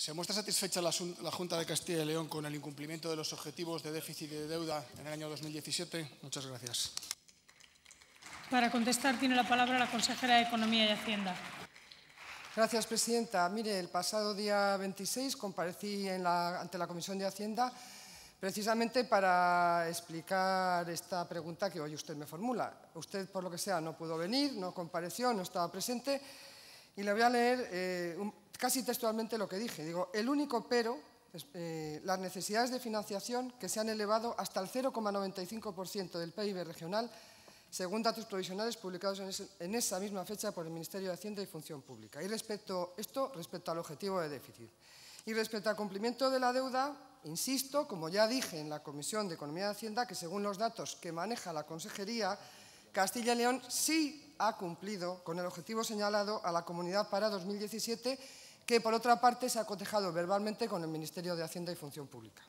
¿Se muestra satisfecha la Junta de Castilla y León con el incumplimiento de los objetivos de déficit y de deuda en el año 2017? Muchas gracias. Para contestar tiene la palabra la consejera de Economía y Hacienda. Gracias, presidenta. Mire, el pasado día 26 comparecí ante la Comisión de Hacienda precisamente para explicar esta pregunta que hoy usted me formula. Usted, por lo que sea, no pudo venir, no compareció, no estaba presente, y le voy a leer casi textualmente lo que dije. Digo, el único pero, las necesidades de financiación que se han elevado hasta el 0,95% del PIB regional, según datos provisionales publicados en esa misma fecha por el Ministerio de Hacienda y Función Pública. Y respecto al objetivo de déficit. Y respecto al cumplimiento de la deuda, insisto, como ya dije en la Comisión de Economía y Hacienda, que según los datos que maneja la Consejería, Castilla y León sí ha cumplido con el objetivo señalado a la comunidad para 2017, que por otra parte se ha cotejado verbalmente con el Ministerio de Hacienda y Función Pública.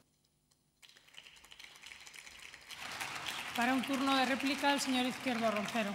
Para un turno de réplica, el señor Izquierdo Roncero.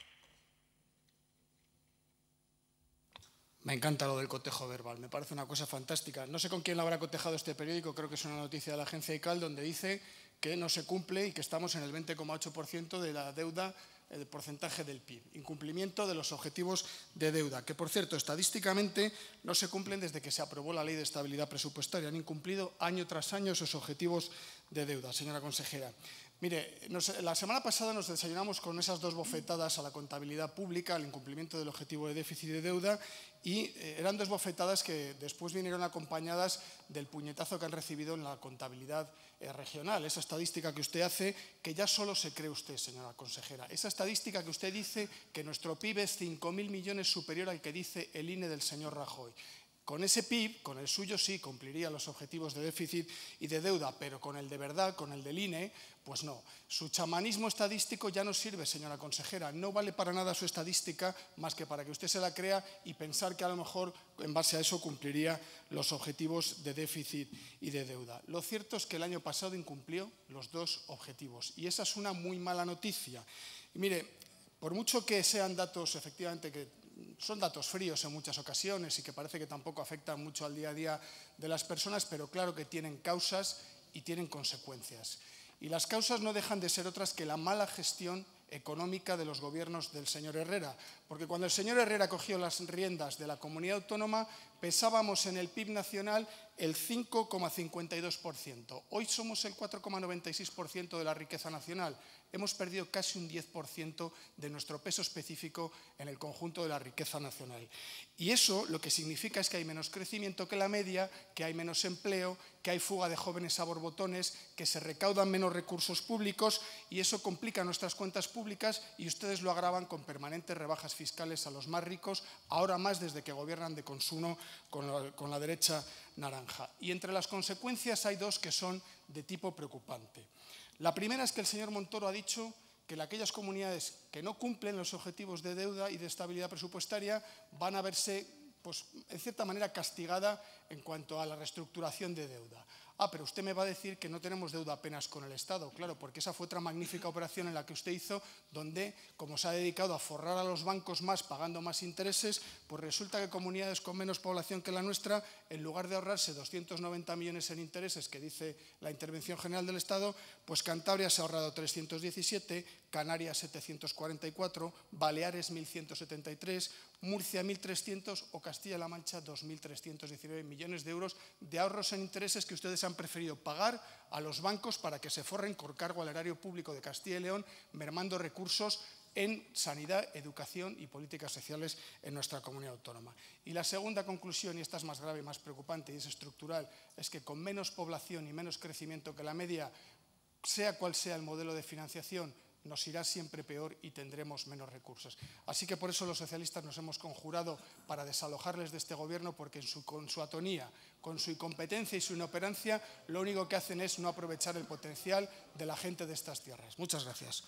Me encanta lo del cotejo verbal, me parece una cosa fantástica. No sé con quién lo habrá cotejado este periódico, creo que es una noticia de la agencia ICAL, donde dice que no se cumple y que estamos en el 20,8% de la deuda, el porcentaje del PIB. Incumplimiento de los objetivos de deuda, que por cierto, estadísticamente no se cumplen desde que se aprobó la Ley de Estabilidad Presupuestaria. Han incumplido año tras año esos objetivos de deuda, señora consejera. Mire, la semana pasada nos desayunamos con esas dos bofetadas a la contabilidad pública, al incumplimiento del objetivo de déficit y de deuda, y eran dos bofetadas que después vinieron acompañadas del puñetazo que han recibido en la contabilidad regional. Esa estadística que usted hace, que ya solo se cree usted, señora consejera. Esa estadística que usted dice que nuestro PIB es 5.000 millones superior al que dice el INE del señor Rajoy. Con ese PIB, con el suyo sí, cumpliría los objetivos de déficit y de deuda, pero con el de verdad, con el del INE, pues no. Su chamanismo estadístico ya no sirve, señora consejera. No vale para nada su estadística más que para que usted se la crea y pensar que a lo mejor en base a eso cumpliría los objetivos de déficit y de deuda. Lo cierto es que el año pasado incumplió los dos objetivos y esa es una muy mala noticia. Y mire, por mucho que sean datos efectivamente que son datos fríos en muchas ocasiones y que parece que tampoco afectan mucho al día a día de las personas, pero claro que tienen causas y tienen consecuencias. Y las causas no dejan de ser otras que la mala gestión económica de los gobiernos del señor Herrera, porque cuando el señor Herrera cogió las riendas de la comunidad autónoma pesábamos en el PIB nacional el 5,52%. Hoy somos el 4,96% de la riqueza nacional. Hemos perdido casi un 10% de nuestro peso específico en el conjunto de la riqueza nacional. Y eso lo que significa es que hay menos crecimiento que la media, que hay menos empleo, que hay fuga de jóvenes a borbotones, que se recaudan menos recursos públicos y eso complica nuestras cuentas públicas y ustedes lo agravan con permanentes rebajas fiscales a los más ricos, ahora más desde que gobiernan de consumo con la derecha naranja. Y entre las consecuencias hay dos que son de tipo preocupante. La primera es que el señor Montoro ha dicho que aquellas comunidades que no cumplen los objetivos de deuda y de estabilidad presupuestaria van a verse, pues, en cierta manera, castigada en cuanto a la reestructuración de deuda. Ah, pero usted me va a decir que no tenemos deuda apenas con el Estado. Claro, porque esa fue otra magnífica operación en la que usted hizo, donde, como se ha dedicado a forrar a los bancos más, pagando más intereses, pues resulta que comunidades con menos población que la nuestra, en lugar de ahorrarse 290 millones en intereses, que dice la Intervención General del Estado, pues Cantabria se ha ahorrado 317, Canarias 744, Baleares 1.173, Murcia 1.300 o Castilla-La Mancha 2.319 millones de euros de ahorros en intereses que ustedes han preferido pagar a los bancos para que se forren con cargo al erario público de Castilla y León, mermando recursos en sanidad, educación y políticas sociales en nuestra comunidad autónoma. Y la segunda conclusión, y esta es más grave y más preocupante y es estructural, es que con menos población y menos crecimiento que la media, sea cual sea el modelo de financiación, nos irá siempre peor y tendremos menos recursos. Así que por eso los socialistas nos hemos conjurado para desalojarles de este gobierno, porque con su atonía, con su incompetencia y su inoperancia, lo único que hacen es no aprovechar el potencial de la gente de estas tierras. Muchas gracias.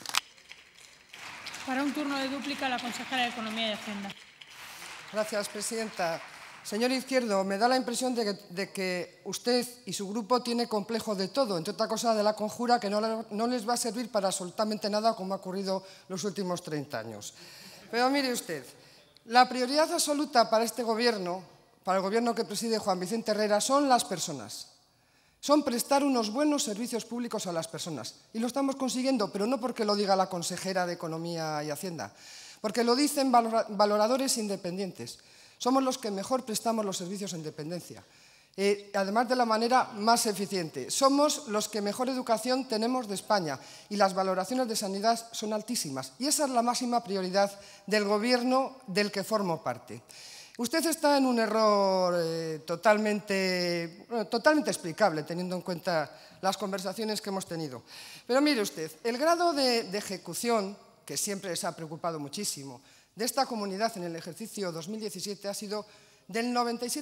Para un turno de dúplica, la consejera de Economía y Hacienda. Gracias, presidenta. Señor Izquierdo, me da la impresión de que usted y su grupo tiene complejo de todo, entre otra cosa de la conjura que no les va a servir para absolutamente nada, como ha ocurrido los últimos 30 años. Pero mire usted, la prioridad absoluta para este gobierno, para el Gobierno que preside Juan Vicente Herrera son las personas. Son prestar unos buenos servicios públicos a las personas. Y lo estamos consiguiendo, pero no porque lo diga la consejera de Economía y Hacienda, porque lo dicen valoradores independientes. Somos los que mejor prestamos los servicios en dependencia, además de la manera más eficiente. Somos los que mejor educación tenemos de España y las valoraciones de sanidad son altísimas. Y esa es la máxima prioridad del Gobierno del que formo parte. Usted está en un error totalmente explicable, teniendo en cuenta las conversaciones que hemos tenido. Pero mire usted, el grado de ejecución, que siempre les ha preocupado muchísimo, de esta comunidad en el ejercicio 2017 ha sido del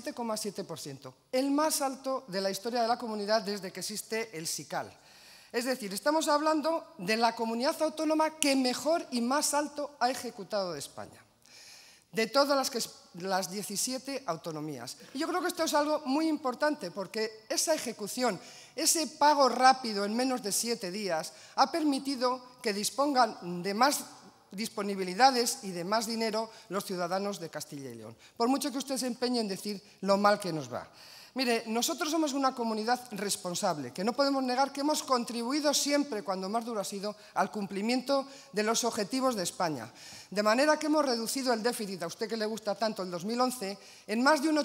97,7%, el más alto de la historia de la comunidad desde que existe el SICAL. Es decir, estamos hablando de la comunidad autónoma que mejor y más alto ha ejecutado de España, de todas las 17 autonomías. Y yo creo que esto es algo muy importante porque esa ejecución, ese pago rápido en menos de 7 días ha permitido que dispongan de más disponibilidades y de más dinero los ciudadanos de Castilla y León. Por mucho que usted se empeñe en decir lo mal que nos va. Mire, nosotros somos una comunidad responsable, que no podemos negar que hemos contribuido siempre, cuando más duro ha sido, al cumplimiento de los objetivos de España. De manera que hemos reducido el déficit, a usted que le gusta tanto, el 2011, en más de un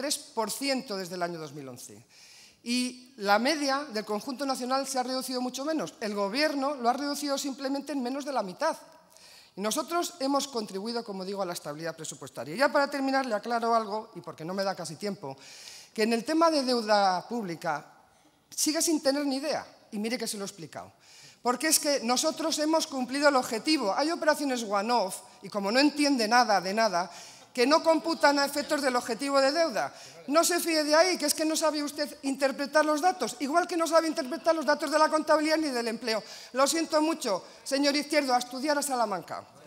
83% desde el año 2011. Y la media del conjunto nacional se ha reducido mucho menos. El Gobierno lo ha reducido simplemente en menos de la mitad. Y nosotros hemos contribuido, como digo, a la estabilidad presupuestaria. Y ya para terminar, le aclaro algo, y porque no me da casi tiempo, que en el tema de deuda pública sigue sin tener ni idea. Y mire que se lo he explicado. Porque es que nosotros hemos cumplido el objetivo. Hay operaciones one-off, y como no entiende nada de nada, que no computan a efectos del objetivo de deuda. No se fíe de ahí, que es que no sabe usted interpretar los datos, igual que no sabe interpretar los datos de la contabilidad ni del empleo. Lo siento mucho, señor Izquierdo, a estudiar a Salamanca.